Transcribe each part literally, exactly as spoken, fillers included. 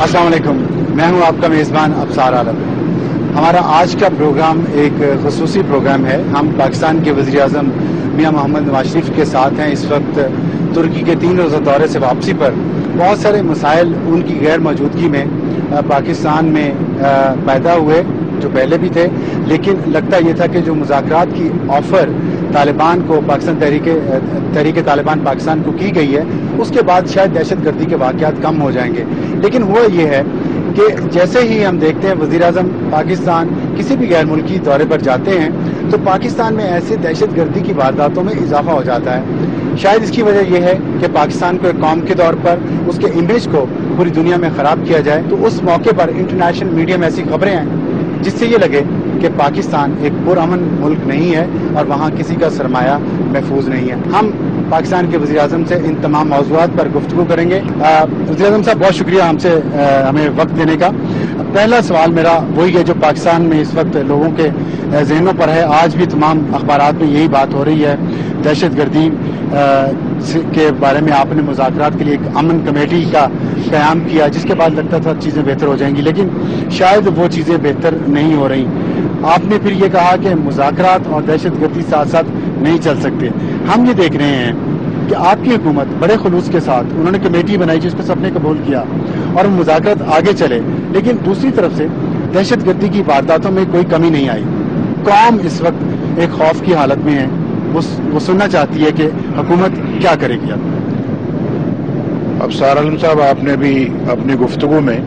अस्सलाम वालेकुम, मैं हूं आपका मेज़बान अब्सार आलम। हमारा आज का प्रोग्राम एक ख़ुसूसी प्रोग्राम है। हम पाकिस्तान के वज़ीर आज़म मियां मोहम्मद नवाज शरीफ के साथ हैं। इस वक्त तुर्की के तीन रोज़ा दौरे से वापसी पर बहुत सारे मसाइल उनकी गैर मौजूदगी में पाकिस्तान में पैदा हुए जो पहले भी थे, लेकिन लगता ये था कि जो मुज़ाकरात की ऑफ़र तालिबान को पाकिस्तान तहरीके तहरीके तालिबान पाकिस्तान को की गई है, उसके बाद शायद दहशत गर्दी के वाक़यात कम हो जाएंगे। लेकिन हुआ ये है कि जैसे ही हम देखते हैं वज़ीर आज़म पाकिस्तान किसी भी गैर मुल्की दौरे पर जाते हैं तो पाकिस्तान में ऐसे दहशत गर्दी की वारदातों में इजाफा हो जाता है। शायद इसकी वजह यह है कि पाकिस्तान को एक कौम के तौर पर उसके इमेज को पूरी दुनिया में ख़राब किया जाए, तो उस मौके पर इंटरनेशनल मीडिया में ऐसी खबरें हैं जिससे ये लगे कि पाकिस्तान एक पुरअमन मुल्क नहीं है और वहाँ किसी का सरमाया महफूज नहीं है। हम पाकिस्तान के वज़ीर आज़म से इन तमाम मौज़ूआत पर गुफ्तगू करेंगे। वज़ीर आज़म साहब, बहुत शुक्रिया हमसे हमें वक्त देने का। पहला सवाल मेरा वही है जो पाकिस्तान में इस वक्त लोगों के जहनों पर है। आज भी तमाम अखबारात में यही बात हो रही है, दहशत गर्दी के बारे में आपने मुज़ाकरात के लिए एक अमन कमेटी का क़याम किया, जिसके बाद लगता था चीज़ें बेहतर हो जाएंगी, लेकिन शायद वो चीज़ें बेहतर नहीं हो रही। आपने फिर ये कहा कि मुज़ाकरात और दहशत गर्दी साथ साथ नहीं चल सकते। हम ये देख रहे हैं कि आपकी हुकूमत बड़े खुलूस के साथ उन्होंने कमेटी बनाई जिसको सबने कबूल किया और मुज़ाकरात आगे चले, लेकिन दूसरी तरफ से दहशत गर्दी की वारदातों में कोई कमी नहीं आई। कौम इस वक्त एक खौफ की हालत में है, वो, वो सुनना चाहती है कि हुकूमत क्या करेगी। अब अब्सार आलम साहब, आपने भी अपनी गुफ्तगू में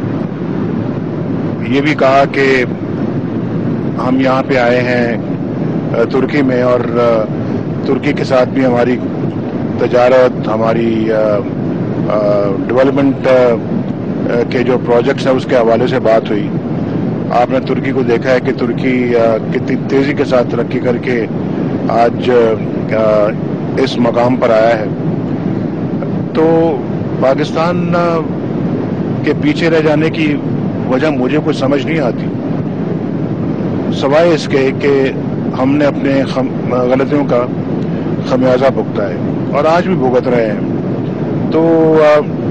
ये भी कहा कि हम यहाँ पे आए हैं तुर्की में और तुर्की के साथ भी हमारी तजारत, हमारी डेवलपमेंट के जो प्रोजेक्ट्स हैं उसके हवाले से बात हुई। आपने तुर्की को देखा है कि तुर्की कितनी तेज़ी के साथ तरक्की करके आज इस मकाम पर आया है। तो पाकिस्तान के पीछे रह जाने की वजह मुझे कुछ समझ नहीं आती, सवाए इसके कि हमने अपने गलतियों का खमियाजा भुगता है और आज भी भुगत रहे हैं। तो आ,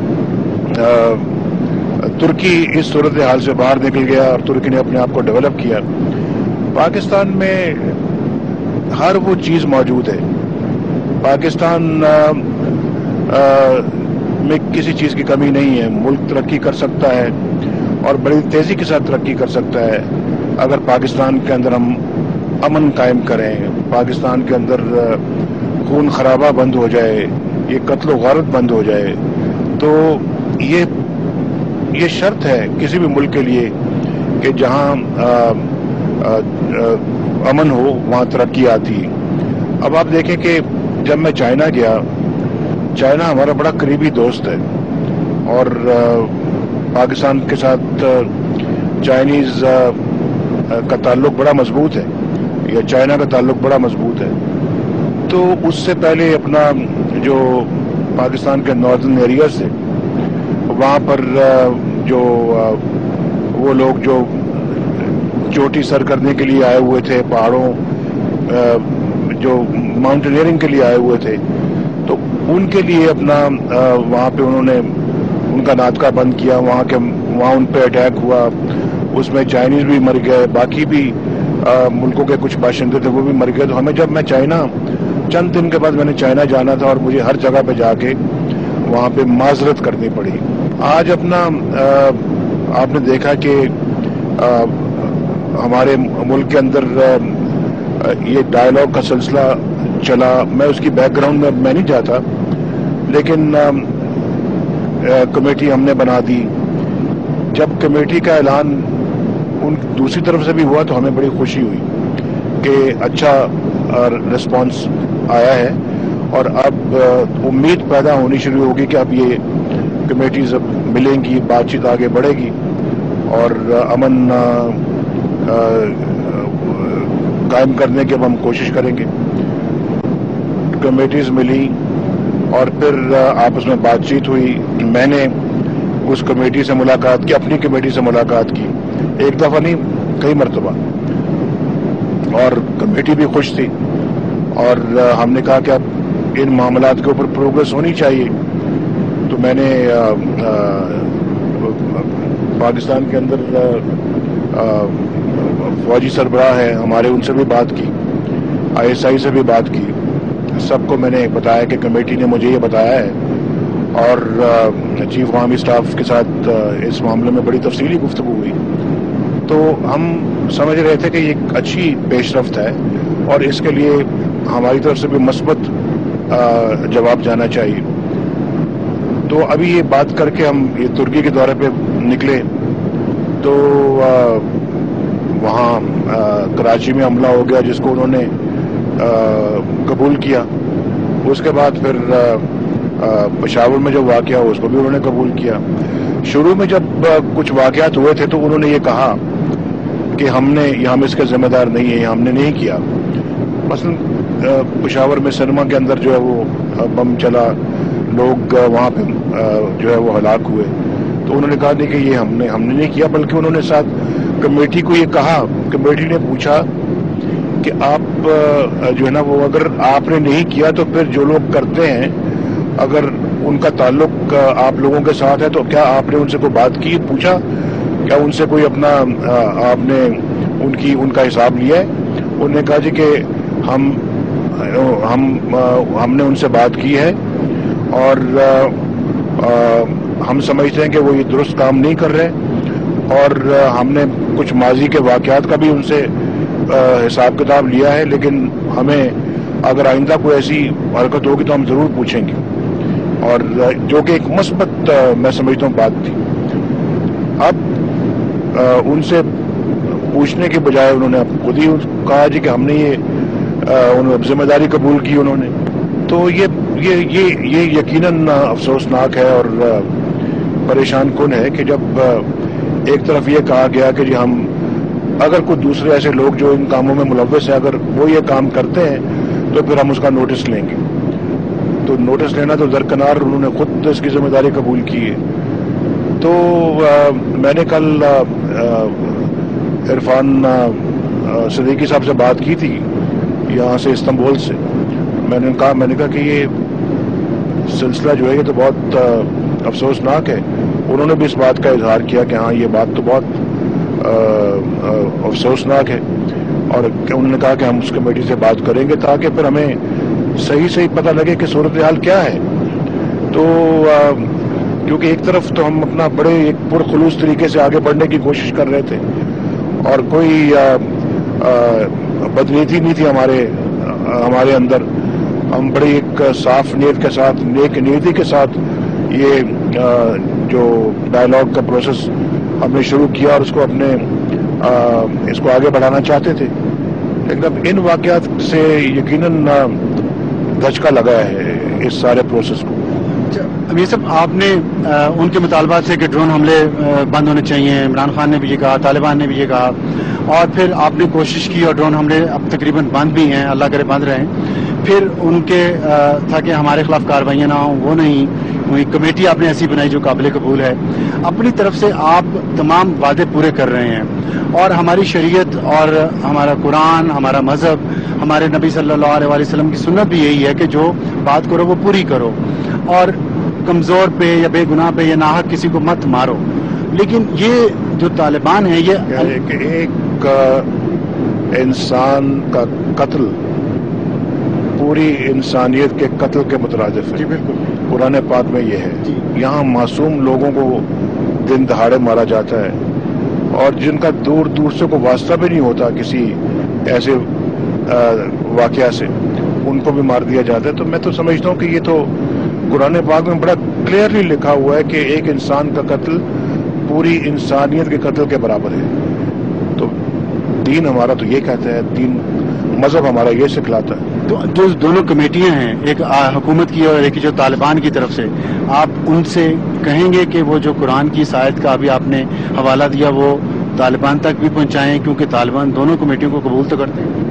आ, तुर्की इस सूरत हाल से बाहर निकल गया और तुर्की ने अपने आप को डेवलप किया। पाकिस्तान में हर वो चीज़ मौजूद है। पाकिस्तान आ, आ, में किसी चीज़ की कमी नहीं है। मुल्क तरक्की कर सकता है और बड़ी तेज़ी के साथ तरक्की कर सकता है अगर पाकिस्तान के अंदर हम अमन कायम करें, पाकिस्तान के अंदर खून खराबा बंद हो जाए, ये कत्ल गारत बंद हो जाए। तो ये ये शर्त है किसी भी मुल्क के लिए कि जहाँ आ, आ, आ, अमन हो वहाँ तरक्की आती। अब आप देखें कि जब मैं चाइना गया, चाइना हमारा बड़ा करीबी दोस्त है और आ, पाकिस्तान के साथ चाइनीज़ का ताल्लुक बड़ा मजबूत है या चाइना का ताल्लुक बड़ा मजबूत है। तो उससे पहले अपना जो पाकिस्तान के नॉर्दर्न एरिया से वहाँ पर जो वो लोग जो चोटी सर करने के लिए आए हुए थे, पहाड़ों जो माउंटेनियरिंग के लिए आए हुए थे, तो उनके लिए अपना वहाँ पे उन्होंने उनका नाटका बंद किया। वहाँ के वहाँ उन पे अटैक हुआ, उसमें चाइनीज़ भी मर गए, बाकी भी आ, मुल्कों के कुछ बाशिंदे थे वो भी मर गए। तो हमें जब मैं चाइना चंद दिन के बाद मैंने चाइना जाना था और मुझे हर जगह पे जाके वहाँ पे माजरत करनी पड़ी। आज अपना आ, आपने देखा कि आ, हमारे मुल्क के अंदर आ, ये डायलॉग का सिलसिला चला। मैं उसकी बैकग्राउंड में मैं नहीं जाता, लेकिन आ, आ, कमेटी हमने बना दी। जब कमेटी का ऐलान उन दूसरी तरफ से भी हुआ तो हमें बड़ी खुशी हुई कि अच्छा रिस्पांस आया है और अब उम्मीद पैदा होनी शुरू होगी कि अब ये कमेटीज अब मिलेंगी, बातचीत आगे बढ़ेगी और अमन कायम करने की अब हम कोशिश करेंगे। कमेटीज मिली और फिर आपस में बातचीत हुई। मैंने उस कमेटी से मुलाकात की, अपनी कमेटी से मुलाकात की, एक दफा नहीं कई मरतबा, और कमेटी भी खुश थी और हमने कहा कि अब इन मामलात के ऊपर प्रोग्रेस होनी चाहिए। तो मैंने پاکستان کے اندر فوجی سربراہ ہیں ہمارے، ان سے بھی بات کی، آئی ایس آئی سے بھی بات کی، سب کو میں نے بتایا کہ کمیٹی نے مجھے یہ بتایا ہے، اور چیف آرمی اسٹاف کے ساتھ اس معاملے میں بڑی تفصیلی گفتگو ہوئی. تو ہم سمجھ رہے تھے کہ یہ ایک اچھی پیش رفت ہے اور اس کے لیے ہماری طرف سے بھی مثبت جواب جانا چاہیے. تو ابھی یہ بات کر کے ہم یہ ترکی کے دورے پہ نکلے تو وہاں کراچی میں حملہ ہو گیا جس کو انہوں نے قبول کیا. اس کے بعد پھر پشاور میں جو واقعہ ہوا اس کو بھی انہوں نے قبول کیا. شروع میں جب کچھ واقعات ہوئے تھے تو انہوں نے یہ کہا کہ ہم نے ہم اس کے ذمہ دار نہیں ہیں، ہم نے نہیں کیا. مثلا پشاور میں سنیما کے اندر جو ہے وہ بم چلا، لوگ وہاں پہ جو ہے وہ ہلاک ہوئے، تو انہوں نے کہا نہیں کہ یہ ہم نے ہم نے نہیں کیا، بلکہ انہوں نے ساتھ کمیٹی کو یہ کہا. کمیٹی نے پوچھا کہ آپ جو ہے نا وہ اگر آپ نے نہیں کیا تو پھر جو لوگ کرتے ہیں اگر ان کا تعلق آپ لوگوں کے ساتھ ہے تو کیا آپ نے ان سے کوئی بات کی، پوچھا کیا ان سے کوئی اپنا آپ نے ان کی ان کا حساب لیا ہے؟ انہوں نے کہا جی کہ ہم ہم ہم نے ان سے بات کی ہے اور ہم سمجھتے ہیں کہ وہ یہ درست کام نہیں کر رہے، اور ہم نے کچھ ماضی کے واقعات کا بھی ان سے حساب کتاب لیا ہے، لیکن ہمیں اگر آئندہ کوئی ایسی حرکت ہوگی تو ہم ضرور پوچھیں گے. اور جو کہ ایک مثبت میں سمجھتا ہوں بات تھی. اب ان سے پوچھنے کے بجائے انہوں نے خود ہی کہا جی کہ ہم نے یہ ذمہ داری قبول کی انہوں نے. تو یہ یہ یہ یہ یقیناً افسوسناک ہے اور پریشان کن ہے کہ جب ایک طرف یہ کہا گیا کہ جی ہم اگر کوئی دوسرے ایسے لوگ جو ان کاموں میں ملوث ہیں اگر وہ یہ کام کرتے ہیں تو پھر ہم اس کا نوٹس لیں گے. تو نوٹس لینا تو درکنار انہوں نے خود اس کی ذمہ داری قبول کی ہے. تو میں نے کل عرفان صدیقی صاحب سے بات کی تھی یہاں سے استنبول سے. میں نے کہا میں نے کہا کہ یہ سلسلہ جو ہے یہ تو بہت افسوسناک ہے. انہوں نے بھی اس بات کا اظہار کیا کہ ہاں یہ بات تو بہت افسوسناک ہے، اور انہوں نے کہا کہ ہم اس کمیٹی سے بات کریں گے تاکہ پھر ہمیں صحیح صحیح پتہ لگے کہ صورتحال کیا ہے. تو کیونکہ ایک طرف تو ہم اپنا بڑے ایک پرخلوص طریقے سے آگے بڑھنے کی کوشش کر رہے تھے اور کوئی بدنیتی نہیں تھی ہمارے ہمارے اندر. ہم بڑی ایک صاف نیت کے ساتھ نیک نیتی کے ساتھ یہ جو ڈائلاگ کا پروسیس ہم نے شروع کیا اور اس کو اپنے اس کو آگے بڑھانا چاہتے تھے. لیکن اب ان واقعات سے یقیناً دھچکا لگا ہے اس سارے پروسیس کو. امیر صاحب آپ نے ان کے مطالبات سے کہ ڈرون حملے بند ہونے چاہیے، عمران خان نے بھی یہ کہا، طالبان نے بھی یہ کہا، اور پھر آپ نے کوشش کی اور ڈرون حملے اب تقریباً بند بھی ہیں، اللہ کرے بند رہیں. پھر ان کے تھا کہ ہمارے خلاف کارروائیاں نہ ہوں، وہ نہیں ہوئی. کمیٹی آپ نے ایسی بنائی جو قابل قبول ہے. اپنی طرف سے آپ تمام وعدے پورے کر رہے ہیں اور ہماری شریعت اور ہمارا قرآن، ہمارا مذہب، ہمارے نبی صلی اللہ علیہ وسلم کی سنت بھی یہی ہے کہ جو بات کرو وہ پوری کرو اور کمزور پہ یا بے گناہ پہ یا ناحق کسی کو مت مارو. لیکن یہ جو طالبان ہیں یہ کہ ایک انسان کا قتل پوری انسانیت کے قتل کے مترادف ہے. جی بالکل، قرآن پاک میں یہ ہے. یہاں معصوم لوگوں کو دن دہاڑے مارا جاتا ہے اور جن کا دور دور سے کوئی واسطہ بھی نہیں ہوتا کسی ایسے واقعہ سے ان کو بھی مار دیا جاتا ہے. تو میں تو سمجھتا ہوں کہ یہ تو قرآن پاک میں بڑا کلیئرلی لکھا ہوا ہے کہ ایک انسان کا قتل پوری انسانیت کے قتل کے برابر ہے. تو دین ہمارا تو یہ کہتا ہے، دین مذہب ہمارا یہ سکھلاتا ہے. تو جو دونوں کمیٹیاں ہیں، ایک حکومت کی اور ایک جو طالبان کی طرف سے، آپ ان سے کہیں گے کہ وہ جو قرآن کی آیت کا ابھی آپ نے حوالہ دیا وہ طالبان تک بھی پہنچائیں، کیونکہ طالبان دونوں کمیٹیوں کو قبول تو کرتے ہیں.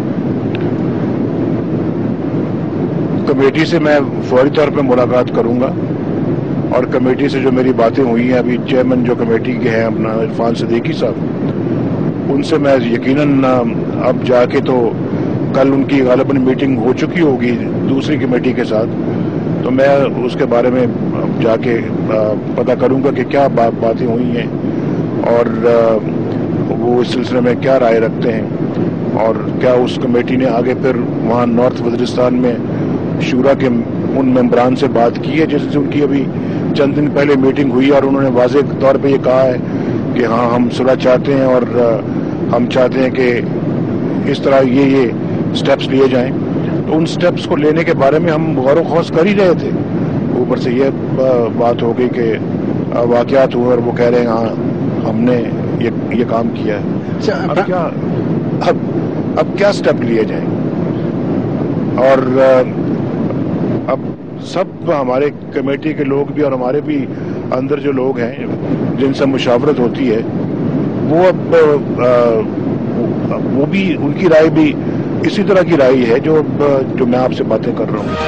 کمیٹی سے میں فوری طور پہ ملاقات کروں گا اور کمیٹی سے جو میری باتیں ہوئی ہیں، ابھی چیئرمین جو کمیٹی کے ہیں اپنا عرفان صدیقی صاحب، ان سے میں یقیناً اب جا کے تو کل ان کی غالباً میٹنگ ہو چکی ہوگی دوسری کمیٹی کے ساتھ، تو میں اس کے بارے میں جا کے پتہ کروں گا کہ کیا باتیں ہوئی ہیں اور وہ اس سلسلے میں کیا رائے رکھتے ہیں، اور کیا اس کمیٹی نے آگے پھر وہاں نارتھ وزیرستان میں شورا کے ان ممبران سے بات کی ہے، جیسے ان کی ابھی چند دن پہلے میٹنگ ہوئی اور انہوں نے واضح طور پہ یہ کہا ہے کہ ہاں ہم صلح چاہتے ہیں اور ہم چاہتے ہیں کہ اس طرح یہ یہ سٹیپس لیے جائیں. تو ان سٹیپس کو لینے کے بارے میں ہم غور و خوض کر ہی رہے تھے. اوپر سے یہ بات ہو گئی کہ واقعات ہوئے اور وہ کہہ رہے ہیں ہاں ہم نے یہ یہ کام کیا ہے. اب کیا اب اب کیا سٹیپ لیے جائیں؟ اور اب سب ہمارے کمیٹی کے لوگ بھی اور ہمارے بھی اندر جو لوگ ہیں جن سے مشاورت ہوتی ہے وہ اب وہ بھی ان کی رائے بھی اسی طرح کی رائے ہے جو جو میں آپ سے باتیں کر رہا ہوں.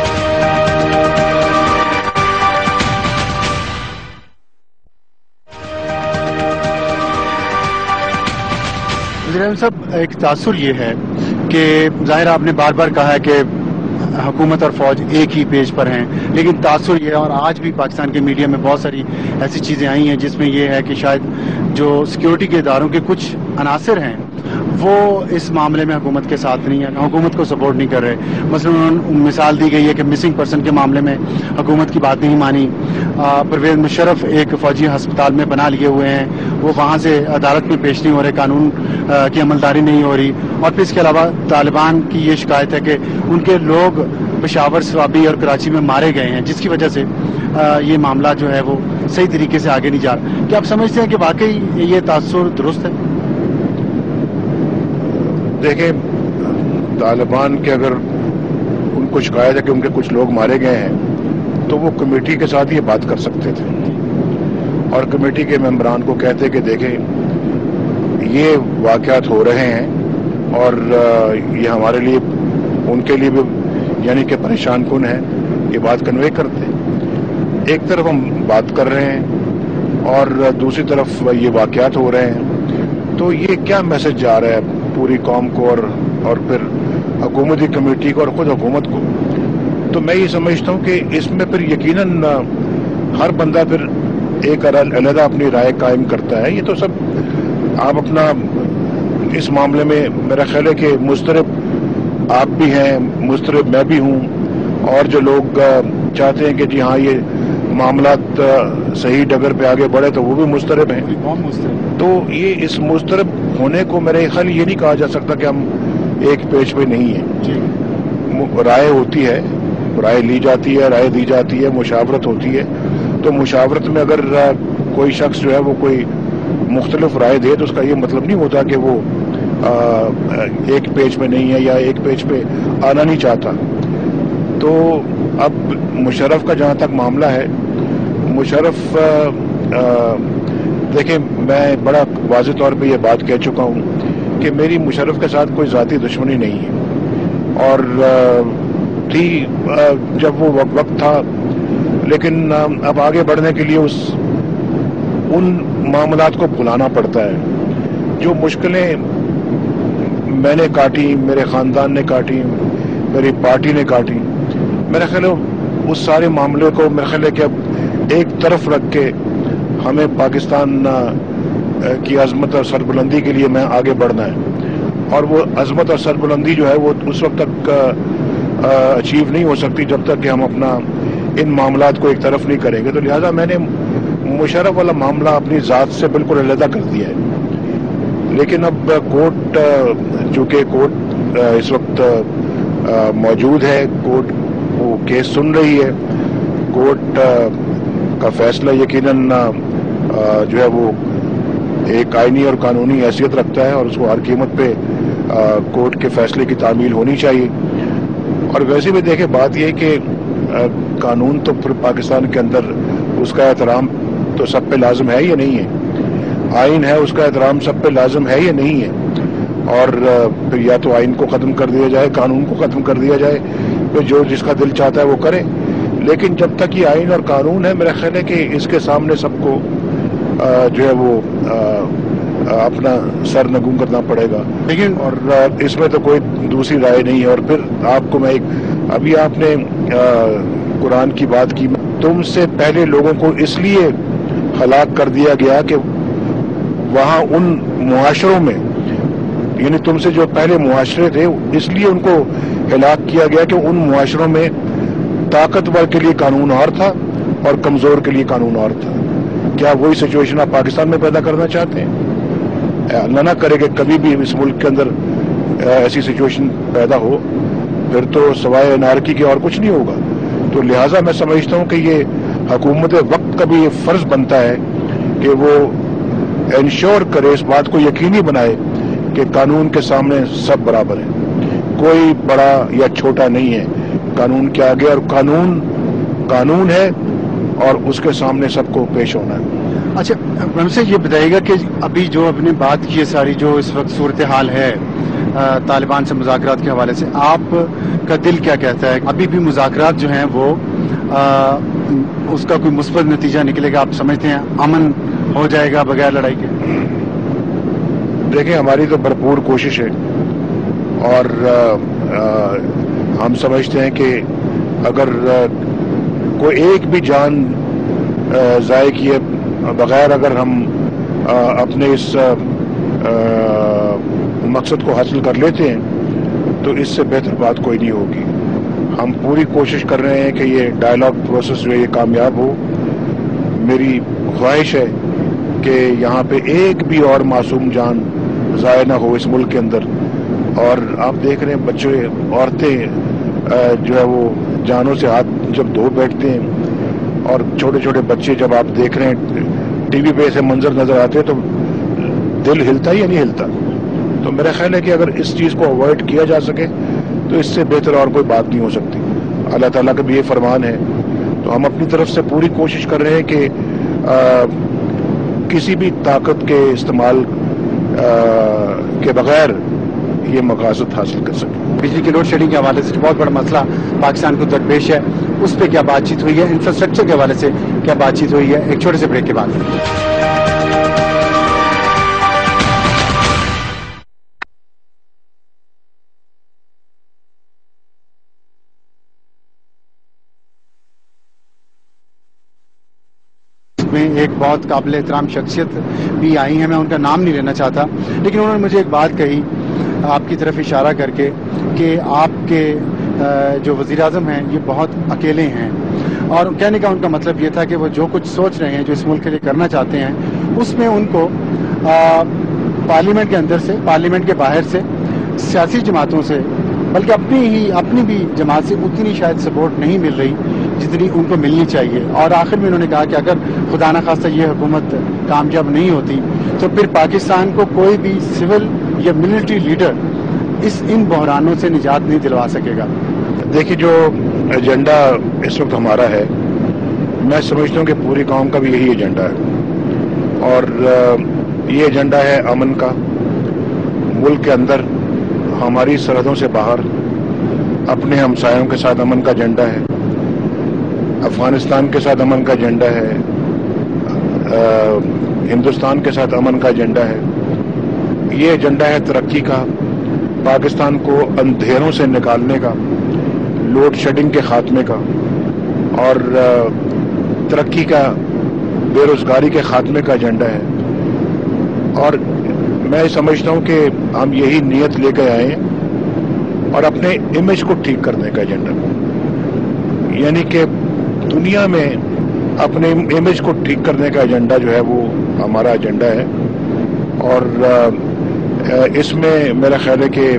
وزیر اعظم صاحب، ایک تاثر یہ ہے کہ ظاہر آپ نے بار بار کہا ہے کہ حکومت اور فوج ایک ہی پیج پر ہیں، لیکن تاثر یہ ہے، اور آج بھی پاکستان کے میڈیا میں بہت ساری ایسی چیزیں آئی ہیں جس میں یہ ہے کہ شاید جو سیکیورٹی کے اداروں کے کچھ عناصر ہیں وہ اس معاملے میں حکومت کے ساتھ نہیں ہے، حکومت کو سپورٹ نہیں کر رہے. مثلاً مثال دی گئی ہے کہ مسنگ پرسن کے معاملے میں حکومت کی بات نہیں مانی. پرویز مشرف ایک فوجی ہسپتال میں بنا لیے ہوئے ہیں، وہ وہاں سے عدالت میں پیش نہیں ہو رہے، قانون کی عملداری نہیں ہو رہی. اور پھر اس کے علاوہ طالبان کی یہ شکایت ہے کہ ان کے لوگ پشاور، سوابی اور کراچی میں مارے گئے ہیں، جس کی وجہ سے یہ معاملہ جو ہے وہ صحیح طریقے سے آگے نہیں جا رہا. کیا آپ سمجھتے ہیں کہ واقعی یہ تاثر درست ہے؟ دیکھیں، طالبان کے اگر ان کو شکایت ہے کہ ان کے کچھ لوگ مارے گئے ہیں تو وہ کمیٹی کے ساتھ یہ بات کر سکتے تھے اور کمیٹی کے ممبران کو کہتے کہ دیکھیں یہ واقعات ہو رہے ہیں اور یہ ہمارے لیے ان کے لیے بھی یعنی کہ پریشان کن ہے، یہ بات کنوے کرتے. ایک طرف ہم بات کر رہے ہیں اور دوسری طرف یہ واقعات ہو رہے ہیں، تو یہ کیا میسج جا رہا ہے پوری قوم کو اور اور پھر حکومتی کمیٹی کو اور خود حکومت کو؟ تو میں یہ سمجھتا ہوں کہ اس میں پھر یقیناً ہر بندہ پھر ایک علیحدہ اپنی رائے قائم کرتا ہے. یہ تو سب آپ اپنا اس معاملے میں میرا خیال ہے کہ مضطرب آپ بھی ہیں، مضطرب میں بھی ہوں، اور جو لوگ چاہتے ہیں کہ جی ہاں یہ معاملات صحیح ڈگر پہ آگے بڑھے تو وہ بھی مضطرب ہیں. تو یہ اس مضطرب ہونے کو میرے خیال یہ نہیں کہا جا سکتا کہ ہم ایک پیج پہ نہیں ہیں. رائے ہوتی ہے، رائے لی جاتی ہے، رائے دی جاتی ہے، مشاورت ہوتی ہے. تو مشاورت میں اگر کوئی شخص جو ہے وہ کوئی مختلف رائے دے تو اس کا یہ مطلب نہیں ہوتا کہ وہ ایک پیج پہ نہیں ہے یا ایک پیج پہ آنا نہیں چاہتا. تو اب مشرف کا جہاں تک معاملہ ہے، مشرف دیکھیں میں بڑا واضح طور پہ یہ بات کہہ چکا ہوں کہ میری مشرف کے ساتھ کوئی ذاتی دشمنی نہیں ہے، اور تھی جب وہ وقت تھا، لیکن اب آگے بڑھنے کے لیے اس ان معاملات کو بھلانا پڑتا ہے. جو مشکلیں میں نے کاٹی، میرے خاندان نے کاٹی، میری پارٹی نے کاٹی، میرا خیال ہے اس سارے معاملے کو میرا خیال ہے کہ اب ایک طرف رکھ کے ہمیں پاکستان کی عظمت اور سربلندی کے لیے میں آگے بڑھنا ہے. اور وہ عظمت اور سربلندی جو ہے وہ اس وقت تک اچیو نہیں ہو سکتی جب تک کہ ہم اپنا ان معاملات کو ایک طرف نہیں کریں گے. تو لہٰذا میں نے مشرف والا معاملہ اپنی ذات سے بالکل علیحدہ کر دیا ہے. لیکن اب کورٹ، چونکہ کورٹ اس وقت موجود ہے، کورٹ وہ کیس سن رہی ہے، کورٹ کا فیصلہ یقیناً جو ہے وہ ایک آئینی اور قانونی حیثیت رکھتا ہے اور اس کو ہر قیمت پہ کورٹ کے فیصلے کی تعمیل ہونی چاہیے. اور ویسے بھی دیکھیں بات یہ کہ قانون تو پھر پاکستان کے اندر اس کا احترام تو سب پہ لازم ہے یا نہیں ہے، آئین ہے اس کا احترام سب پہ لازم ہے یا نہیں ہے. اور پھر یا تو آئین کو ختم کر دیا جائے، قانون کو ختم کر دیا جائے، پھر جو جس کا دل چاہتا ہے وہ کرے. لیکن جب تک یہ آئین اور قانون ہے میرا خیال ہے کہ اس کے سامنے سب کو جو ہے وہ اپنا سر نگوں کرنا پڑے گا. لیکن اور اس میں تو کوئی دوسری رائے نہیں ہے. اور پھر آپ کو میں ایک ابھی آپ نے قرآن کی بات کی، تم سے پہلے لوگوں کو اس لیے ہلاک کر دیا گیا کہ وہاں ان معاشروں میں, یعنی تم سے جو پہلے معاشرے تھے, اس لیے ان کو ہلاک کیا گیا کہ ان معاشروں میں طاقتور کے لیے قانون اور تھا اور کمزور کے لیے قانون اور تھا. کیا وہی سچویشن آپ پاکستان میں پیدا کرنا چاہتے ہیں؟ اللہ نہ کرے کہ کبھی بھی اس ملک کے اندر ایسی سچویشن پیدا ہو, پھر تو سوائے انارکی کے اور کچھ نہیں ہوگا. تو لہٰذا میں سمجھتا ہوں کہ یہ حکومت وقت کا بھی یہ فرض بنتا ہے کہ وہ انشور کرے, اس بات کو یقینی بنائے کہ قانون کے سامنے سب برابر ہیں, کوئی بڑا یا چھوٹا نہیں ہے قانون کے آگے, اور قانون قانون ہے اور اس کے سامنے سب کو پیش ہونا ہے. اچھا, ہم سے یہ بتائیے گا کہ ابھی جو آپ نے بات کی ہے ساری, جو اس وقت صورتحال ہے طالبان سے مذاکرات کے حوالے سے, آپ کا دل کیا کہتا ہے؟ ابھی بھی مذاکرات جو ہیں وہ آ, اس کا کوئی مثبت نتیجہ نکلے گا؟ آپ سمجھتے ہیں امن ہو جائے گا بغیر لڑائی کے؟ دیکھیں, ہماری تو بھرپور کوشش ہے اور آ, آ, ہم سمجھتے ہیں کہ اگر آ, کوئی ایک بھی جان ضائع کیے بغیر اگر ہم آ, اپنے اس آ, آ, مقصد کو حاصل کر لیتے ہیں تو اس سے بہتر بات کوئی نہیں ہوگی. ہم پوری کوشش کر رہے ہیں کہ یہ ڈائلاگ پروسیس جو ہے یہ کامیاب ہو. میری خواہش ہے کہ یہاں پہ ایک بھی اور معصوم جان ضائع نہ ہو اس ملک کے اندر. اور آپ دیکھ رہے ہیں بچے, عورتیں جو ہے وہ جانوں سے ہاتھ جب دھو بیٹھتے ہیں, اور چھوٹے چھوٹے بچے جب آپ دیکھ رہے ہیں ٹی وی پہ ایسے منظر نظر آتے ہیں تو دل ہلتا ہی یا نہیں ہلتا. تو میرا خیال ہے کہ اگر اس چیز کو اوائڈ کیا جا سکے تو اس سے بہتر اور کوئی بات نہیں ہو سکتی. اللہ تعالیٰ کا بھی یہ فرمان ہے. تو ہم اپنی طرف سے پوری کوشش کر رہے ہیں کہ آ, کسی بھی طاقت کے استعمال آ, کے بغیر یہ مقاصد حاصل کر سکیں. بجلی کی لوڈ شیڈنگ کے حوالے سے بہت بڑا مسئلہ پاکستان کو درپیش ہے, اس پہ کیا بات چیت ہوئی ہے؟ انفراسٹرکچر کے حوالے سے کیا بات چیت ہوئی ہے؟ ایک چھوٹے سے بریک کے بعد. میں ایک بہت قابل احترام شخصیت بھی آئی ہیں, میں ان کا نام نہیں لینا چاہتا, لیکن انہوں نے مجھے ایک بات کہی آپ کی طرف اشارہ کر کے کہ آپ کے جو وزیر اعظم ہیں یہ بہت اکیلے ہیں, اور کہنے کا ان کا مطلب یہ تھا کہ وہ جو کچھ سوچ رہے ہیں, جو اس ملک کے لیے کرنا چاہتے ہیں, اس میں ان کو پارلیمنٹ کے اندر سے, پارلیمنٹ کے باہر سے, سیاسی جماعتوں سے, بلکہ اپنی ہی اپنی بھی جماعت سے اتنی شاید سپورٹ نہیں مل رہی جتنی ان کو ملنی چاہیے. اور آخر میں انہوں نے کہا کہ اگر خدا نہ خواستہ یہ حکومت کامیاب نہیں ہوتی تو پھر پاکستان کو کوئی بھی سول یا ملٹری لیڈر اس ان بحرانوں سے نجات نہیں دلوا سکے گا. دیکھیے, جو ایجنڈا اس وقت ہمارا ہے, میں سمجھتا ہوں کہ پوری قوم کا بھی یہی ایجنڈا ہے, اور یہ ایجنڈا ہے امن کا. ملک کے اندر, ہماری سرحدوں سے باہر, اپنے ہمسایوں کے ساتھ امن کا ایجنڈا ہے. افغانستان کے ساتھ امن کا ایجنڈا ہے, ہندوستان کے ساتھ امن کا ایجنڈا ہے. یہ ایجنڈا ہے ترقی کا, پاکستان کو اندھیروں سے نکالنے کا, لوڈ شیڈنگ کے خاتمے کا, اور ترقی کا, بے روزگاری کے خاتمے کا ایجنڈا ہے. اور میں سمجھتا ہوں کہ ہم یہی نیت لے کے آئے ہیں, اور اپنے امیج کو ٹھیک کرنے کا ایجنڈا, یعنی کہ دنیا میں اپنے امیج کو ٹھیک کرنے کا ایجنڈا جو ہے وہ ہمارا ایجنڈا ہے. اور اس میں میرا خیال ہے کہ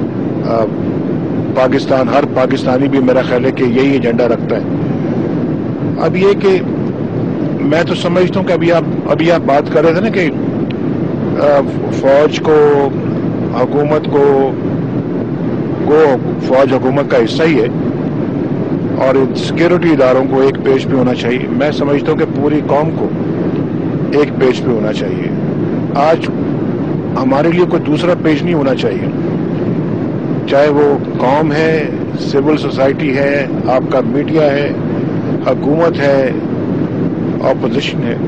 پاکستان, ہر پاکستانی بھی میرا خیال ہے کہ یہی ایجنڈا رکھتا ہے. اب یہ کہ میں تو سمجھتا ہوں کہ ابھی آپ ابھی آپ بات کر رہے تھے نا کہ فوج کو, حکومت کو کو فوج حکومت کا حصہ ہی ہے, اور سیکورٹی اداروں کو ایک پیج پہ ہونا چاہیے. میں سمجھتا ہوں کہ پوری قوم کو ایک پیج پہ ہونا چاہیے. آج ہمارے لیے کوئی دوسرا پیج نہیں ہونا چاہیے, چاہے وہ قوم ہے, سول سوسائٹی ہے, آپ کا میڈیا ہے, حکومت ہے, اپوزیشن ہے.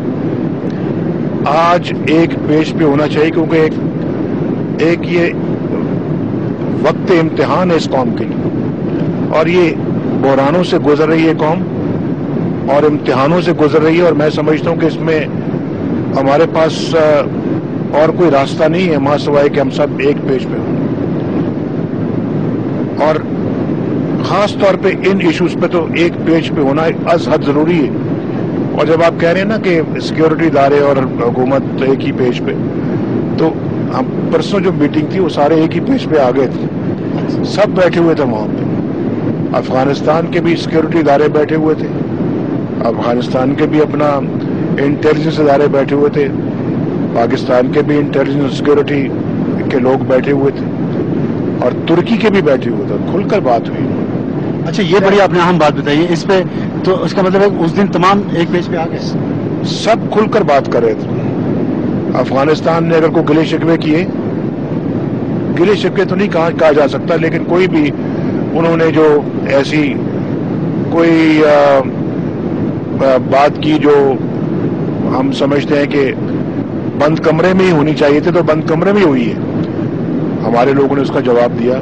آج ایک پیج پہ ہونا چاہیے, کیونکہ ایک ایک یہ وقت امتحان ہے اس قوم کے لیے, اور یہ بحرانوں سے گزر رہی ہے قوم, اور امتحانوں سے گزر رہی ہے. اور میں سمجھتا ہوں کہ اس میں ہمارے پاس اور کوئی راستہ نہیں ہے ماں سوائے کہ ہم سب ایک پیج پہ ہوں، اور خاص طور پہ ان ایشوز پہ تو ایک پیج پہ ہونا از حد ضروری ہے. اور جب آپ کہہ رہے ہیں نا کہ سیکورٹی ادارے اور حکومت ایک ہی پیج پہ، تو ہم پرسوں جو میٹنگ تھی وہ سارے ایک ہی پیج پہ آ گئے تھے، سب بیٹھے ہوئے تھے وہاں پہ. افغانستان کے بھی سیکورٹی ادارے بیٹھے ہوئے تھے، افغانستان کے بھی اپنا انٹیلیجنس ادارے بیٹھے ہوئے تھے، پاکستان کے بھی انٹیلیجنس سیکورٹی کے لوگ بیٹھے ہوئے تھے، اور ترکی کے بھی بیٹھے ہوئے تھے. کھل کر بات ہوئی. اچھا، یہ بڑی آپ نے اہم بات بتائی ہے اس پہ، تو اس کا مطلب ہے اس دن تمام ایک پیج پہ آ گئے، سب کھل کر بات کر رہے تھے. افغانستان نے اگر کوئی گلے شکوے کیے، گلے شکوے تو نہیں کہا, کہا جا سکتا، لیکن کوئی بھی انہوں نے جو ایسی کوئی آ, آ, بات کی جو ہم سمجھتے ہیں کہ بند کمرے میں ہی ہونی چاہیے تھی، تو بند کمرے میں ہی ہوئی ہے. ہمارے لوگوں نے اس کا جواب دیا.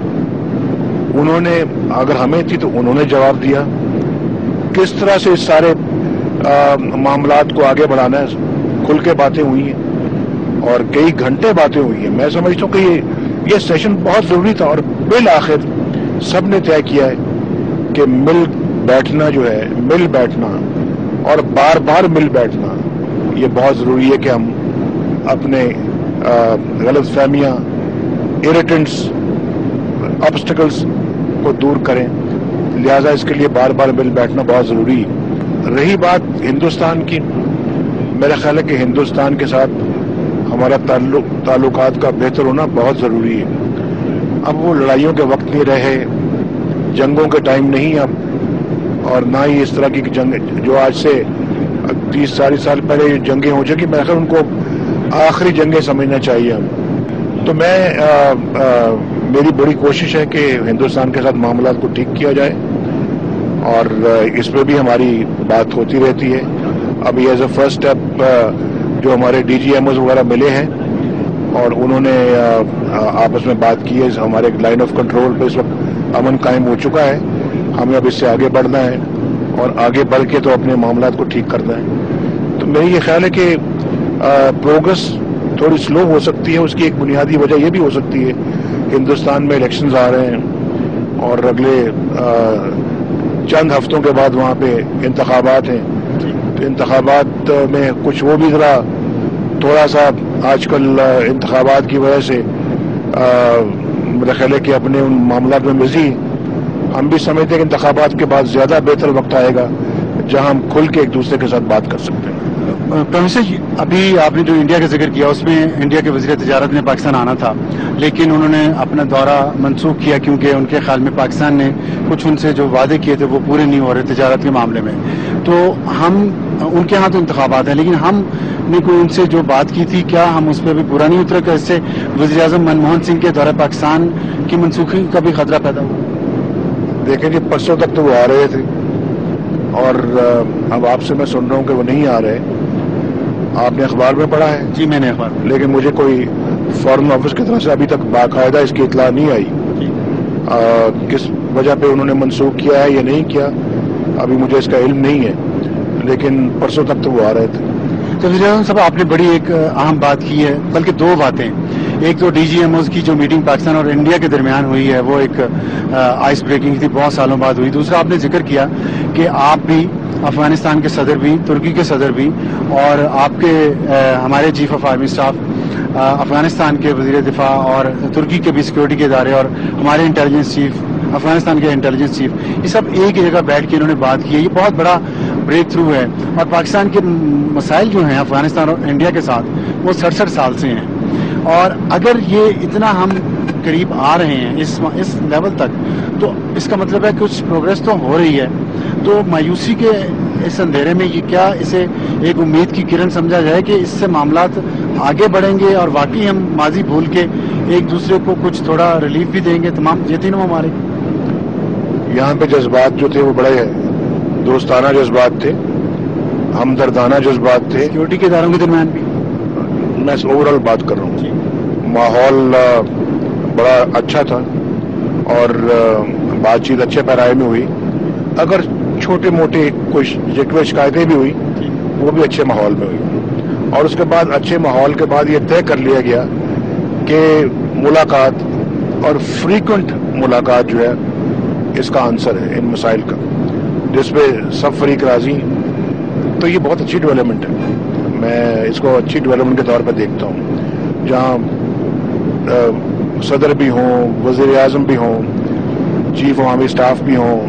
انہوں نے اگر ہمیں تھی تو انہوں نے جواب دیا. کس طرح سے اس سارے آ, معاملات کو آگے بڑھانا ہے، کھل کے باتیں ہوئی ہیں اور کئی گھنٹے باتیں ہوئی ہیں. میں سمجھتا ہوں کہ یہ یہ سیشن بہت ضروری تھا، اور بالآخر سب نے طے کیا ہے کہ مل بیٹھنا جو ہے، مل بیٹھنا اور بار بار مل بیٹھنا، یہ بہت ضروری ہے کہ ہم اپنے غلط فہمیاں، ایریٹنٹس، آبسٹیکلس کو دور کریں. لہذا اس کے لیے بار بار مل بیٹھنا بہت ضروری ہے. رہی بات ہندوستان کی، میرا خیال ہے کہ ہندوستان کے ساتھ ہمارا تعلق تعلقات کا بہتر ہونا بہت ضروری ہے. اب وہ لڑائیوں کے وقت نہیں رہے، جنگوں کے ٹائم نہیں اب، اور نہ ہی اس طرح کی جنگ جو آج سے تیس چالیس سال پہلے جنگیں ہو چکی، میرا خیال ان کو آخری جنگیں سمجھنا چاہیے ہم. تو میں آ, آ, میری بڑی کوشش ہے کہ ہندوستان کے ساتھ معاملات کو ٹھیک کیا جائے، اور اس پہ بھی ہماری بات ہوتی رہتی ہے. ابھی ایز اے فرسٹ اسٹیپ جو ہمارے ڈی جی ایم اوز وغیرہ ملے ہیں اور انہوں نے آپس میں بات کی ہے. ہمارے لائن آف کنٹرول پہ اس وقت امن قائم ہو چکا ہے. ہمیں اب اس سے آگے بڑھنا ہے اور آگے بڑھ کے تو اپنے معاملات کو ٹھیک کرنا ہے. تو میری یہ خیال ہے کہ پروگرس تھوڑی سلو ہو سکتی ہے. اس کی ایک بنیادی وجہ یہ بھی ہو سکتی ہے کہ ہندوستان میں الیکشنز آ رہے ہیں اور اگلے چند ہفتوں کے بعد وہاں پہ انتخابات ہیں. تو انتخابات میں کچھ وہ بھی ذرا تھوڑا سا آج کل انتخابات کی وجہ سے میرا خیال ہے کہ اپنے ان معاملات میں مزید ہم بھی سمجھتے ہیں کہ انتخابات کے بعد زیادہ بہتر وقت آئے گا جہاں ہم کھل کے ایک دوسرے کے ساتھ بات کر سکتے ہیں. پروفیسر جی، ابھی آپ نے جو انڈیا کا ذکر کیا اس میں انڈیا کے وزیر تجارت نے پاکستان آنا تھا، لیکن انہوں نے اپنا دورہ منسوخ کیا کیونکہ ان کے خیال میں پاکستان نے کچھ ان سے جو وعدے کیے تھے وہ پورے نہیں ہو رہے تجارت کے معاملے میں. تو ہم ان کے ہاں تو انتخابات ہیں، لیکن ہم نے کوئی ان سے جو بات کی تھی، کیا ہم اس پہ بھی پورا نہیں اترے کہ اس سے وزیر اعظم منموہن سنگھ کے دورہ پاکستان کی منسوخی کا بھی خطرہ پیدا ہوا؟ دیکھیں جی، پرسوں تک تو وہ آ رہے تھے اور اب آپ سے میں سن رہا ہوں کہ وہ نہیں آ رہے. آپ نے اخبار میں پڑھا ہے؟ جی میں نے اخبار میں، لیکن مجھے کوئی فارن آفس کی طرف سے ابھی تک باقاعدہ اس کی اطلاع نہیں آئی. آ, کس وجہ پہ انہوں نے منسوخ کیا ہے یا نہیں کیا ابھی مجھے اس کا علم نہیں ہے، لیکن پرسوں تک تو وہ آ رہے تھے. تو وزیر اعظم صاحب، آپ نے بڑی ایک اہم بات کی ہے، بلکہ دو باتیں. ایک تو ڈی جی ایم اوز کی جو میٹنگ پاکستان اور انڈیا کے درمیان ہوئی ہے وہ ایک آئس بریکنگ تھی، بہت سالوں بعد ہوئی. دوسرا آپ نے ذکر کیا کہ آپ بھی، افغانستان کے صدر بھی، ترکی کے صدر بھی، اور آپ کے ہمارے chief of army staff, Afghanistan کے وزیر دفاع اور ترکی کے بھی سیکورٹی کے ادارے، اور ہمارے انٹیلیجنس چیف، افغانستان کے انٹیلیجنس چیف، یہ سب ایک جگہ بیٹھ کے انہوں نے بات کی ہے. یہ بہت بڑا بریک تھرو ہے. اور پاکستان کے مسائل جو ہیں افغانستان اور انڈیا کے ساتھ وہ سڑسٹھ سال سے ہیں، اور اگر یہ اتنا ہم قریب آ رہے ہیں اس اس لیول تک، تو اس کا مطلب ہے کچھ پروگرس تو ہو رہی ہے. تو مایوسی کے اس اندھیرے میں یہ کیا اسے ایک امید کی کرن سمجھا جائے کہ اس سے معاملات آگے بڑھیں گے اور واقعی ہم ماضی بھول کے ایک دوسرے کو کچھ تھوڑا ریلیف بھی دیں گے؟ تمام یہ تینوں ہمارے یہاں پہ جذبات جو تھے وہ بڑے دوستانہ جذبات تھے، ہمدردانہ جذبات تھے. سیکورٹی کے اداروں کے درمیان بھی میں اوور آل بات کر رہا ہوں. ماحول بڑا اچھا تھا اور بات چیت اچھے پیرائے میں ہوئی. اگر چھوٹے موٹے کچھ شکوے شکایتیں بھی ہوئی وہ بھی اچھے ماحول میں ہوئی. اور اس کے بعد اچھے ماحول کے بعد یہ طے کر لیا گیا کہ ملاقات اور فریکوینٹ ملاقات جو ہے اس کا آنسر ہے ان مسائل کا، جس پہ سب فریق راضی. تو یہ بہت اچھی ڈیولپمنٹ ہے، میں اس کو اچھی ڈیولپمنٹ کے طور پہ دیکھتا ہوں، جہاں صدر بھی ہوں، وزیر اعظم بھی ہوں، چیف عوامی اسٹاف بھی ہوں،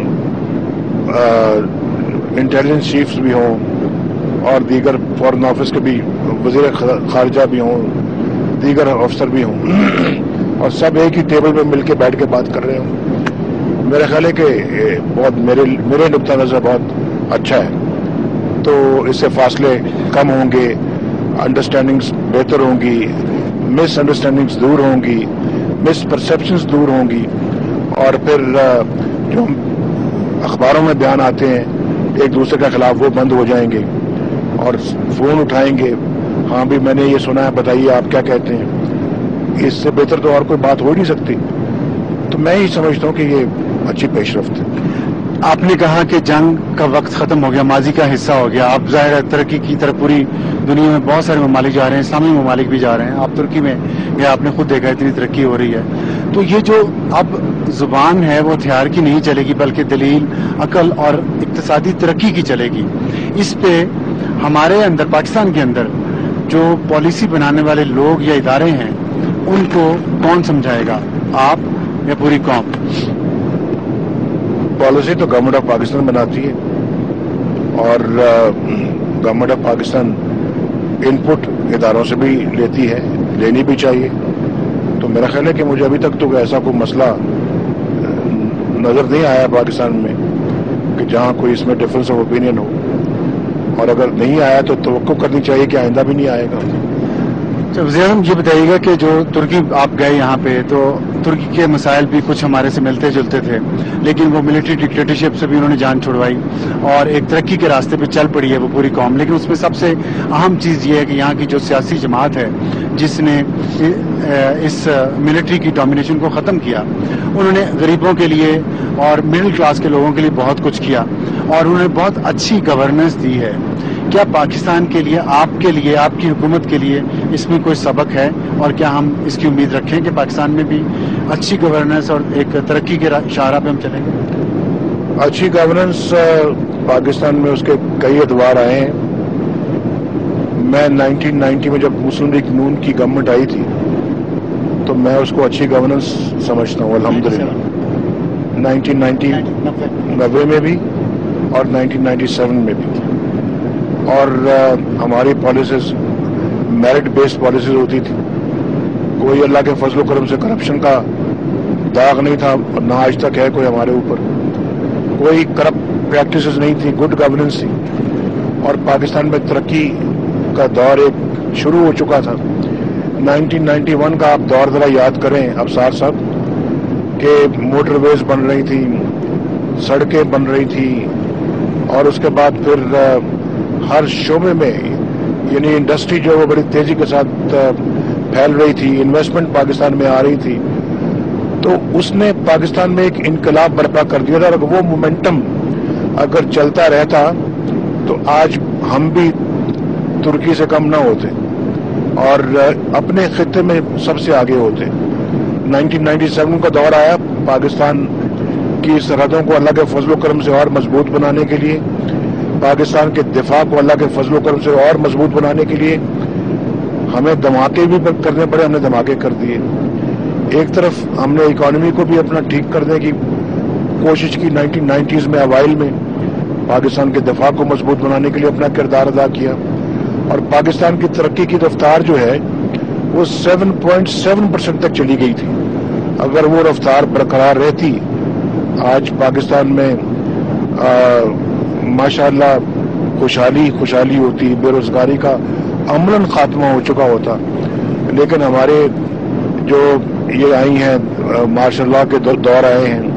انٹیلیجنس چیفز بھی ہوں، اور دیگر فارن آفس کے بھی وزیر خارجہ بھی ہوں، دیگر افسر بھی ہوں، اور سب ایک ہی ٹیبل پہ مل کے بیٹھ کے بات کر رہے ہوں. میرا خیال ہے کہ بہت میرے میرے نقطہ نظر بہت اچھا ہے. تو اس سے فاصلے کم ہوں گے، انڈرسٹینڈنگز بہتر ہوں گی، مس انڈرسٹینڈنگز دور ہوں گی، مس پرسیپشنز دور ہوں گی، اور پھر جو اخباروں میں بیان آتے ہیں ایک دوسرے کے خلاف وہ بند ہو جائیں گے، اور فون اٹھائیں گے، ہاں بھی میں نے یہ سنا ہے، بتائیے آپ کیا کہتے ہیں. اس سے بہتر تو اور کوئی بات ہو ہی نہیں سکتی. تو میں ہی سمجھتا ہوں کہ یہ اچھی پیش رفت ہے. آپ نے کہا کہ جنگ کا وقت ختم ہو گیا، ماضی کا حصہ ہو گیا. اب ظاہر ہے ترقی کی طرف پوری دنیا میں بہت سارے ممالک جا رہے ہیں، اسلامی ممالک بھی جا رہے ہیں. آپ ترکی میں یہ آپ نے خود دیکھا اتنی ترقی ہو رہی ہے. تو یہ جو اب زبان ہے وہ ہتھیار کی نہیں چلے گی، بلکہ دلیل، عقل اور اقتصادی ترقی کی چلے گی. اس پہ ہمارے اندر، پاکستان کے اندر جو پالیسی بنانے والے لوگ یا ادارے ہیں ان کو کون سمجھائے گا، آپ یا پوری قوم؟ پالیسی تو گورنمنٹ آف پاکستان بناتی ہے، اور گورنمنٹ آف پاکستان ان پٹ اداروں سے بھی لیتی ہے، لینی بھی چاہیے. تو میرا خیال ہے کہ مجھے ابھی تک تو ایسا کوئی مسئلہ نظر نہیں آیا پاکستان میں کہ جہاں کوئی اس میں ڈفرینس آف اوپینین ہو، اور اگر نہیں آیا تو توقع کرنی چاہیے کہ آئندہ بھی نہیں آئے گا. وزیر اعظم یہ بتائیے گا کہ جو ترکی آپ گئے یہاں پہ تو ترکی کے مسائل بھی کچھ ہمارے سے ملتے جلتے تھے، لیکن وہ ملٹری ڈکٹیٹرشپ سے بھی انہوں نے جان چھڑوائی اور ایک ترقی کے راستے پہ چل پڑی ہے وہ پوری قوم. لیکن اس میں سب سے اہم چیز یہ ہے کہ یہاں کی جو سیاسی جماعت ہے جس نے اس ملٹری کی ڈومینیشن کو ختم کیا، انہوں نے غریبوں کے لیے اور مڈل کلاس کے لوگوں کے لیے بہت کچھ کیا، اور انہوں نے بہت اچھی گورننس دی ہے. کیا پاکستان کے لیے، آپ کے لیے، آپ کی حکومت کے لیے اس میں کوئی سبق ہے، اور کیا ہم اس کی امید رکھیں کہ پاکستان میں بھی اچھی گورننس اور ایک ترقی کے شاہراہ پہ ہم چلیں گے؟ اچھی گورننس پاکستان میں اس کے کئی ادوار آئے ہیں. میں نائنٹین نائنٹی میں جب مسلم لیگ نون کی گورنمنٹ آئی تھی تو میں اس کو اچھی گورننس سمجھتا ہوں الحمدللہ. نائنٹین نائنٹی نوے میں بھی اور نائنٹین نائنٹی سیون میں بھی. اور ہماری پالیسیز میرٹ بیسڈ پالیسیز ہوتی تھی، کوئی اللہ کے فضل و کرم سے کرپشن کا داغ نہیں تھا، اور نہ آج تک ہے کوئی ہمارے اوپر. کوئی کرپٹ پریکٹسز نہیں تھی، گڈ گورننس تھی، اور پاکستان میں ترقی کا دور ایک شروع ہو چکا تھا. نائنٹین نائنٹی ون کا آپ دور ذرا یاد کریں ابصار صاحب، کہ موٹر ویز بن رہی تھی، سڑکیں بن رہی تھی، اور اس کے بعد پھر ہر شعبے میں یعنی انڈسٹری جو ہے وہ بڑی تیزی کے ساتھ پھیل رہی تھی، انویسٹمنٹ پاکستان میں آ رہی تھی. تو اس نے پاکستان میں ایک انقلاب برپا کر دیا تھا. اور وہ مومنٹم اگر چلتا رہتا تو آج ہم بھی ترکی سے کم نہ ہوتے اور اپنے خطے میں سب سے آگے ہوتے. نائنٹین نائنٹی سیون کا دور آیا پاکستان کی سرحدوں کو اللہ کے فضل و کرم سے اور مضبوط بنانے کے لیے، پاکستان کے دفاع کو اللہ کے فضل و کرم سے اور مضبوط بنانے کے لیے ہمیں دھماکے بھی کرنے پڑے. ہم نے دھماکے کر دیے. ایک طرف ہم نے اکانومی کو بھی اپنا ٹھیک کرنے کی کوشش کی، نائنٹین نائنٹیز میں اوائل میں پاکستان کے دفاع کو مضبوط بنانے کے لیے اپنا کردار ادا کیا، اور پاکستان کی ترقی کی رفتار جو ہے وہ سیون پوائنٹ سیون پرسینٹ تک چلی گئی تھی. اگر وہ رفتار برقرار رہتی آج پاکستان میں ماشاءاللہ خوشحالی خوشحالی ہوتی، بے روزگاری کا عملاً خاتمہ ہو چکا ہوتا. لیکن ہمارے جو یہ آئی ہیں مارشل لاء کے دور آئے ہیں،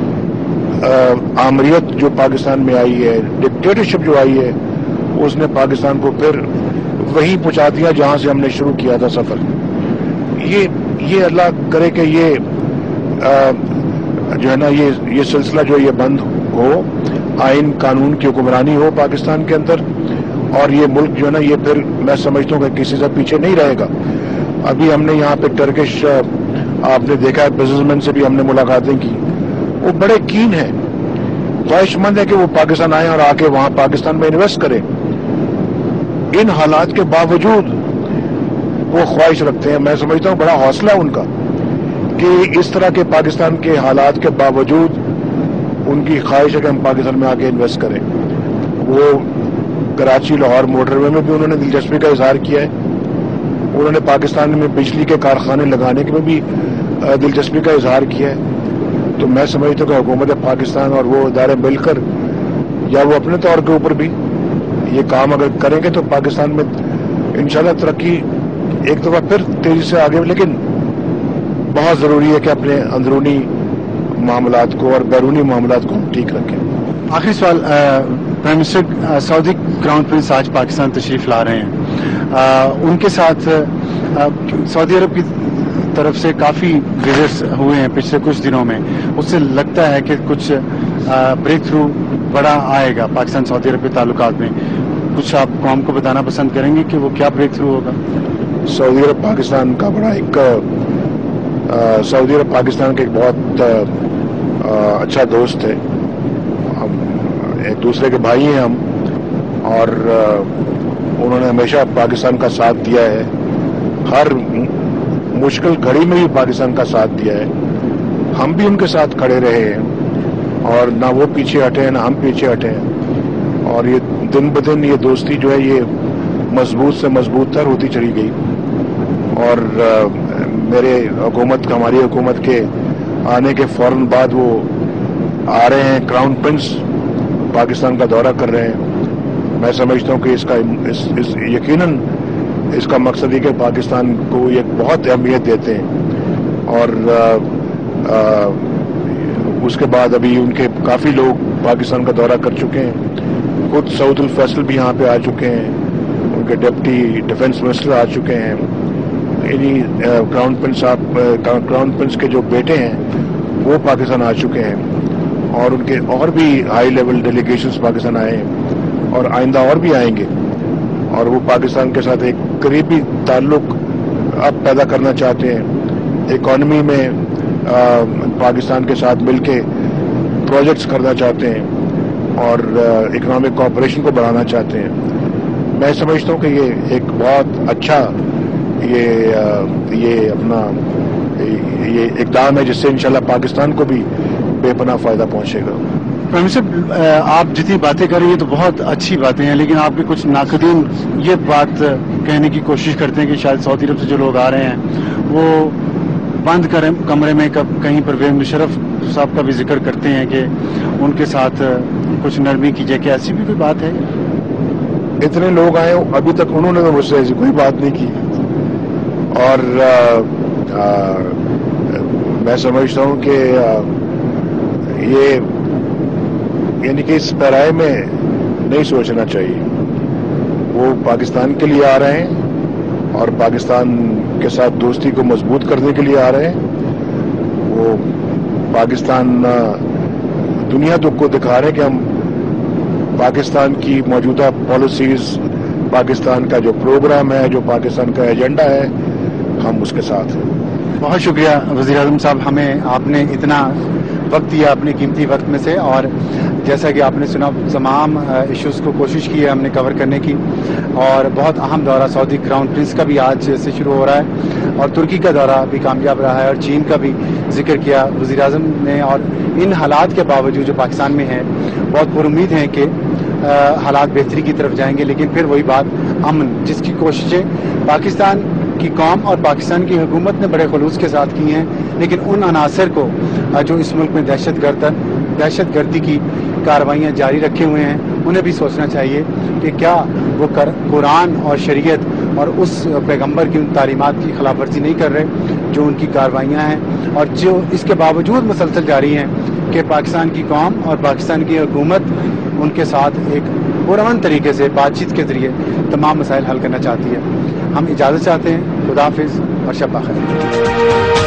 آمریت جو پاکستان میں آئی ہے، ڈکٹیٹرشپ جو آئی ہے، اس نے پاکستان کو پھر وہیں پہنچا دیا جہاں سے ہم نے شروع کیا تھا سفر. یہ یہ اللہ کرے کہ یہ جو ہے نا یہ یہ سلسلہ جو یہ بند ہو، آئین قانون کی حکمرانی ہو پاکستان کے اندر، اور یہ ملک جو ہے نا یہ پھر میں سمجھتا ہوں کہ کسی سے پیچھے نہیں رہے گا. ابھی ہم نے یہاں پہ ٹرکش آپ نے دیکھا ہے بزنس مین سے بھی ہم نے ملاقاتیں کی, وہ بڑے کین ہیں, خواہش مند ہے کہ وہ پاکستان آئیں اور آ کے وہاں پاکستان میں انویسٹ کریں. ان حالات کے باوجود وہ خواہش رکھتے ہیں. میں سمجھتا ہوں بڑا حوصلہ ان کا کہ اس طرح کے پاکستان کے حالات کے باوجود ان کی خواہش ہے کہ ہم پاکستان میں آ کے انویسٹ کریں. وہ کراچی لاہور موٹر وے میں بھی انہوں نے دلچسپی کا اظہار کیا ہے. انہوں نے پاکستان میں بجلی کے کارخانے لگانے کے میں بھی دلچسپی کا اظہار کیا ہے. تو میں سمجھتا ہوں کہ حکومت پاکستان اور وہ ادارے مل کر یا وہ اپنے طور کے اوپر بھی یہ کام اگر کریں گے تو پاکستان میں انشاءاللہ ترقی ایک دفعہ پھر تیزی سے آگے. لیکن بہت ضروری ہے کہ اپنے اندرونی معاملات کو اور بیرونی معاملات کو ہم ٹھیک رکھیں. آخری سوال, prime minister Saudi crown prince آج پاکستان تشریف لا رہے ہیں, ان کے ساتھ سعودی عرب کی طرف سے کافی وزٹس ہوئے ہیں پچھلے کچھ دنوں میں. اس سے لگتا ہے کہ کچھ بریک تھرو بڑا آئے گا پاکستان سعودی عرب کے تعلقات میں. کچھ آپ قوم کو بتانا پسند کریں گے کہ وہ کیا بریک تھرو ہوگا؟ سعودی عرب پاکستان کا بڑا ایک سعودی عرب پاکستان کا ایک بہت اچھا دوست ہے. ہم ایک دوسرے کے بھائی ہیں ہم, اور انہوں نے ہمیشہ پاکستان کا ساتھ دیا ہے. ہر مشکل گھڑی میں بھی پاکستان کا ساتھ دیا ہے. ہم بھی ان کے ساتھ کھڑے رہے ہیں اور نہ وہ پیچھے ہٹے ہیں نہ ہم پیچھے ہٹے ہیں. اور یہ دن بدن یہ دوستی جو ہے یہ مضبوط سے مضبوط تر ہوتی چلی گئی. اور میرے حکومت ہماری حکومت کے آنے کے فوراً بعد وہ آ رہے ہیں, کراؤن پرنس پاکستان کا دورہ کر رہے ہیں. میں سمجھتا ہوں کہ اس کا اس, اس یقیناً اس کا مقصد یہ کہ پاکستان کو ایک بہت اہمیت دیتے ہیں. اور آ, آ, اس کے بعد ابھی ان کے کافی لوگ پاکستان کا دورہ کر چکے ہیں. خود سعود الفیصل بھی یہاں پہ آ چکے ہیں, ان کے ڈپٹی ڈیفنس منسٹر آ چکے ہیں. انہی کراؤن پرنس آپ کراؤن پرنس کے جو بیٹے ہیں وہ پاکستان آ چکے ہیں, اور ان کے اور بھی ہائی لیول ڈیلیگیشنز پاکستان آئے ہیں اور آئندہ اور بھی آئیں گے. اور وہ پاکستان کے ساتھ ایک قریبی تعلق اب پیدا کرنا چاہتے ہیں. اکانومی میں پاکستان کے ساتھ مل کے پروجیکٹس کرنا چاہتے ہیں اور اکنامک کوآپریشن کو بڑھانا چاہتے ہیں. میں سمجھتا ہوں کہ یہ ایک بہت اچھا یہ یہ اپنا یہ اقدام ہے جس سے انشاءاللہ پاکستان کو بھی بے پناہ فائدہ پہنچے گا. پرائم منسٹر, آپ جتنی باتیں کر رہی ہیں تو بہت اچھی باتیں ہیں, لیکن آپ کے کچھ ناقدین یہ بات کہنے کی کوشش کرتے ہیں کہ شاید سعودی عرب سے جو لوگ آ رہے ہیں وہ بند کریں کمرے میں کہیں پرویز مشرف صاحب کا بھی ذکر کرتے ہیں کہ ان کے ساتھ کچھ نرمی کیجیے. کہ ایسی بھی کوئی بات ہے؟ اتنے لوگ آئے ابھی تک انہوں نے تو مجھ سے ایسی کوئی بات نہیں کی. اور آ, آ, میں سمجھتا ہوں کہ آ, یہ یعنی کہ اس پیرائے میں نہیں سوچنا چاہیے. وہ پاکستان کے لیے آ رہے ہیں اور پاکستان کے ساتھ دوستی کو مضبوط کرنے کے لیے آ رہے ہیں. وہ پاکستان دنیا کو دکھا رہے ہیں کہ ہم پاکستان کی موجودہ پالیسیز, پاکستان کا جو پروگرام ہے, جو پاکستان کا ایجنڈا ہے, ہم اس کے ساتھ ہیں. بہت شکریہ وزیر اعظم صاحب, ہمیں آپ نے اتنا وقت دیا اپنے قیمتی وقت میں سے, اور جیسا کہ آپ نے سنا تمام ایشوز کو کوشش کی ہے ہم نے کور کرنے کی. اور بہت اہم دورہ سعودی کراؤن پرنس کا بھی آج سے شروع ہو رہا ہے, اور ترکی کا دورہ بھی کامیاب رہا ہے, اور چین کا بھی ذکر کیا وزیر اعظم نے. اور ان حالات کے باوجود جو پاکستان میں ہیں بہت پر امید ہیں کہ حالات بہتری کی طرف جائیں گے. لیکن پھر وہی بات, امن جس کی کوششیں پاکستان کی قوم اور پاکستان کی حکومت نے بڑے خلوص کے ساتھ کی ہیں, لیکن ان عناصر کو جو اس ملک میں دہشت گرد دہشت گردی کی کاروائیاں جاری رکھے ہوئے ہیں انہیں بھی سوچنا چاہیے کہ کیا وہ قرآن اور شریعت اور اس پیغمبر کی ان تعلیمات کی خلاف ورزی نہیں کر رہے جو ان کی کاروائیاں ہیں, اور جو اس کے باوجود مسلسل جاری ہیں کہ پاکستان کی قوم اور پاکستان کی حکومت ان کے ساتھ ایک پرامن طریقے سے بات چیت کے ذریعے تمام مسائل حل کرنا چاہتی ہے. ہم اجازت چاہتے ہیں. خدا حافظ اور شب بخیر.